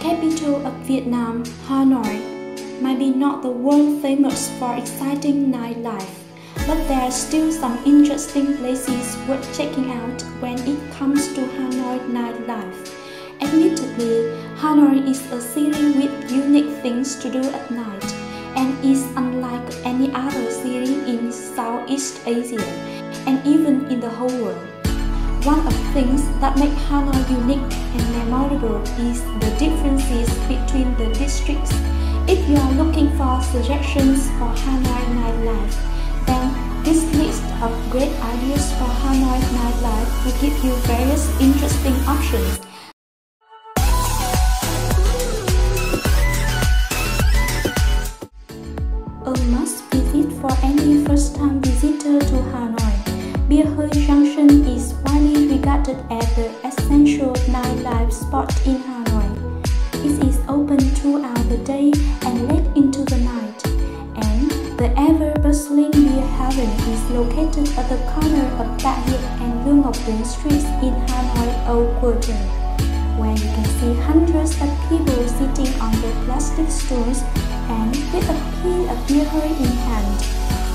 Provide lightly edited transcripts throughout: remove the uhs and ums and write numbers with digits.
capital of Vietnam, Hanoi, might be not the world famous for exciting nightlife, but there are still some interesting places worth checking out when it comes to Hanoi nightlife. Admittedly, Hanoi is a city with unique things to do at night and is unlike any other city in Southeast Asia and even in the whole world. One of the things that make Hanoi unique and memorable is the differences between the districts. If you are looking for suggestions for Hanoi nightlife, then this list of great ideas for Hanoi nightlife will give you various interesting options. A must visit for any first-time visitor to Hanoi, Bia Hơi Junction is widely regarded as the essential nightlife spot in Hanoi. It is open throughout the day and late into the night, and the ever-bustling beer haven is located at the corner of Tạ Hiệp and Lương Ngọc Quyến streets in Hanoi Old Quarter, where you can see hundreds of people sitting on their plastic stools and with a can of beer Hơi in hand.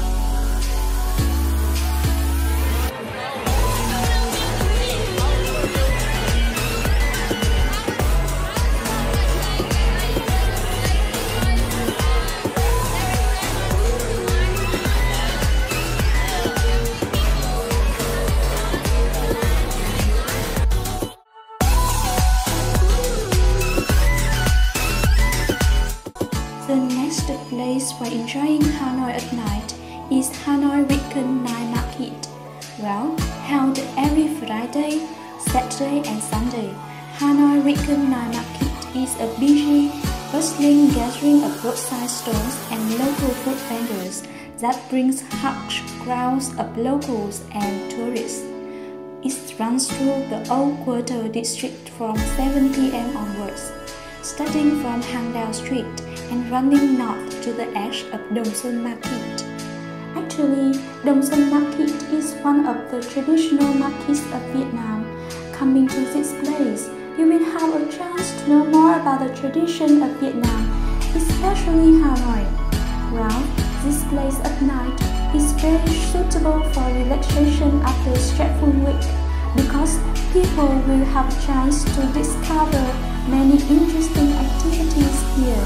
The next place for enjoying Hanoi at night is Hanoi Weekend Night Market. Well, held every Friday, Saturday and Sunday, Hanoi Weekend Night Market is a busy, bustling gathering of roadside stalls and local food vendors that brings huge crowds of locals and tourists. It runs through the Old Quarter district from 7 p.m. onwards, starting from Hàng Đào Street and running north to the edge of Dong Xuân Market. Actually, Dong Xuân Market is one of the traditional markets of Vietnam. Coming to this place, you will have a chance to know more about the tradition of Vietnam, especially Hanoi. Well, this place at night is very suitable for relaxation after a stressful week, because people will have a chance to discover many interesting activities here.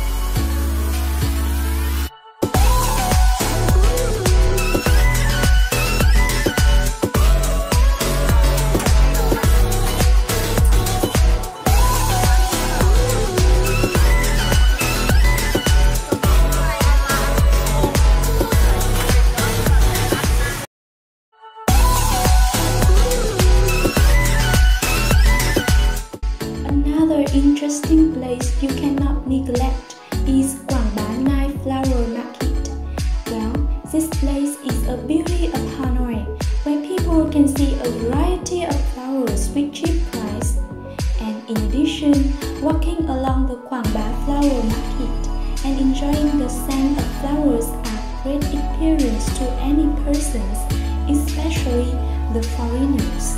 Another interesting place you cannot neglect is Quảng Bá Night Flower Market. Well, this place is a beauty of Hanoi, where people can see a variety of flowers with cheap price. And in addition, walking along the Quảng Bá Flower Market and enjoying the scent of flowers are great experience to any persons, especially the foreigners.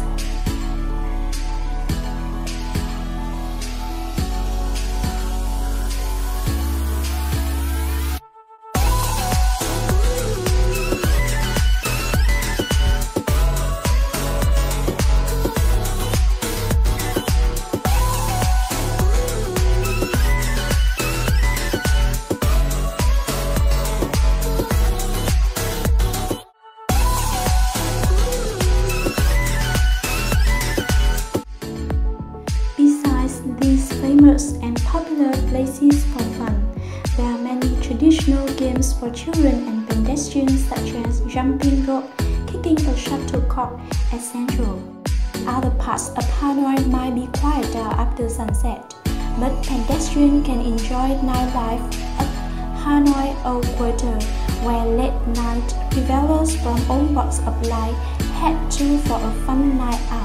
Famous and popular places for fun, there are many traditional games for children and pedestrians such as jumping rope, kicking a shuttlecock, etc. Other parts of Hanoi might be quieter after sunset, but pedestrians can enjoy nightlife at Hanoi Old Quarter, where late-night travelers from all walks of life head to for a fun night out.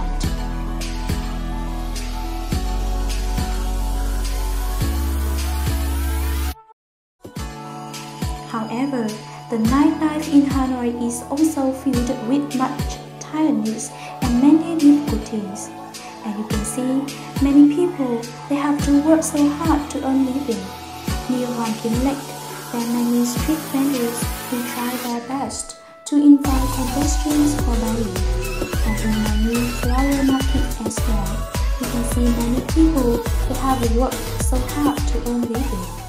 However, the nightlife in Hanoi is also filled with much tiredness and many difficulties. And you can see many people, they have to work so hard to earn living. Near Wankin Lake, there are many street vendors who try their best to invite pedestrians for buying. And in many flower markets as well, you can see many people who have worked so hard to earn living.